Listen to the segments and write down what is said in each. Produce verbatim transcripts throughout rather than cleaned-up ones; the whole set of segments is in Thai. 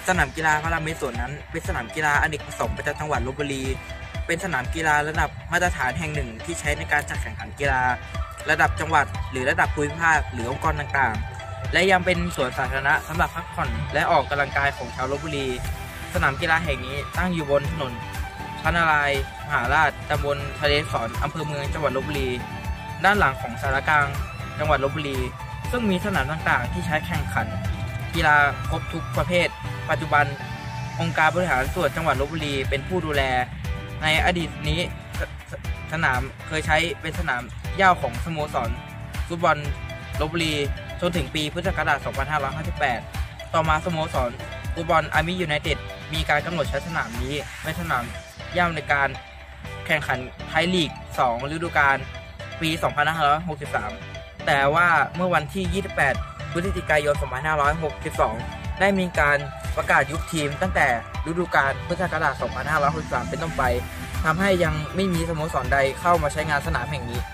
สนามกีฬาพระรามเมศวรนั้นเป็นสนามกีฬาอเนกประสงค์ประจำจังหวัดลพบุรีเป็นสนามกีฬาระดับมาตรฐานแห่งหนึ่งที่ใช้ในการจัดแข่งขันกีฬาระดับจังหวัดหรือระดับภูมิภาคหรือองค์กรต่างๆและยังเป็นสวนสาธารณะสำหรับพักผ่อนและออกกำลังกายของชาวลพบุรีสนามกีฬาแห่งนี้ตั้งอยู่บนถนนพระนารายณ์มหาราชตำบลทะเลสอนอำเภอเมืองจังหวัดลพบุรีด้านหลังของสารกลางจังหวัดลพบุรีซึ่งมีสนามต่างๆที่ใช้แข่งขันกีฬาครบทุกประเภทปัจจุบันองค์การบริหารส่วนจังหวัดลพบุรีเป็นผู้ดูแลในอดีตนี้สสนามเคยใช้เป็นสนามหญ้าของสโมสรฟุตบอลลพบุรีจนถึงปีพุทธศักราช สองพันห้าร้อยห้าสิบแปด ต่อมาสโมสรฟุตบอลอาร์มี่ยูไนเต็ดมีการกำหนดใช้สนามนี้เป็นสนามหญ้าในการแข่งขันไทยลีก สอง ฤดูกาลปี สองพันห้าร้อยหกสิบสาม แต่ว่าเมื่อวันที่ ยี่สิบแปด พฤศจิกายน สองพันห้าร้อยหกสิบสอง ได้มีการประกาศยุบทีมตั้งแต่ฤดูกาลพุทธศักราช สองพันห้าร้อยหกสิบสาม เป็นต้นไปทำให้ยังไม่มีสโมสรใดเข้ามาใช้งานสนามแห่งนี้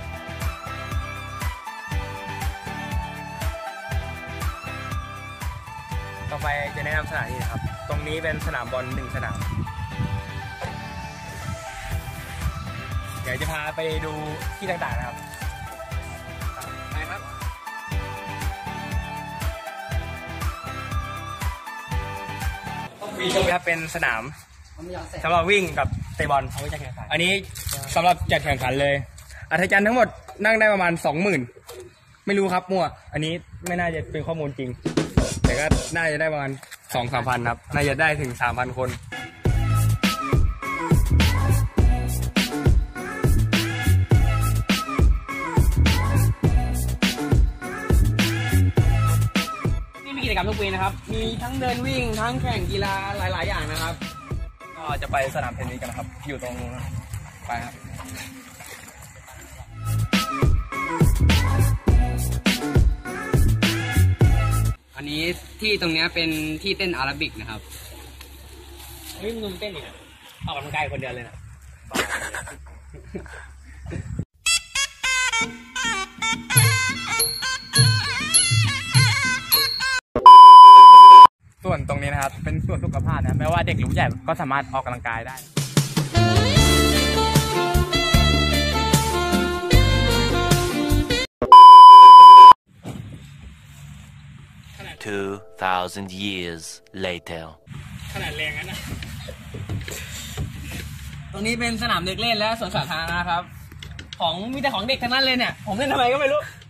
ต่อไปจะแนะนำสนามนี้นะครับตรงนี้เป็นสนามบอลหนึ่งสนามเดี๋ยวจะพาไปดูที่ต่างๆนะครับไปครับวิ่งครับเป็นสนามสำหรับวิ่งกับเตะบอลอันนี้สำหรับจัดแข่งขันเลยอัธจันทร์ทั้งหมดนั่งได้ประมาณสองหมื่นไม่รู้ครับมั่วอันนี้ไม่น่าจะเป็นข้อมูลจริงแต่ก็น่าจะได้ประมาณสองสามพันครับน่าจะได้ถึงสามพันคนนี่มีกิจกรรมทุกปีนะครับมีทั้งเดินวิ่งทั้งแข่งกีฬาหลายๆอย่างนะครับก็จะไปสนามเทนนิสกันนะครับอยู่ตรงนู้นไปครับอันนี้ที่ตรงนี้เป็นที่เต้นอาราบิกนะครับเฮ้ยมึงเต้นอีกออกกำลังกายคนเดียวเลยนะส่วนตรงนี้นะครับเป็นส่วนสุขภาพนะไม่ว่าเด็กหรือผู้ใหญ่ก็สามารถออกกำลังกายได้ two thousand years later ขนาดแรงงั้นนะตรงนี้เป็นสนามเด็กเล่นและสวนสาธารณะครับของมีแต่ของเด็กทั้งนั้นเลยเนี่ยผมเล่นทำไมก็ไม่รู้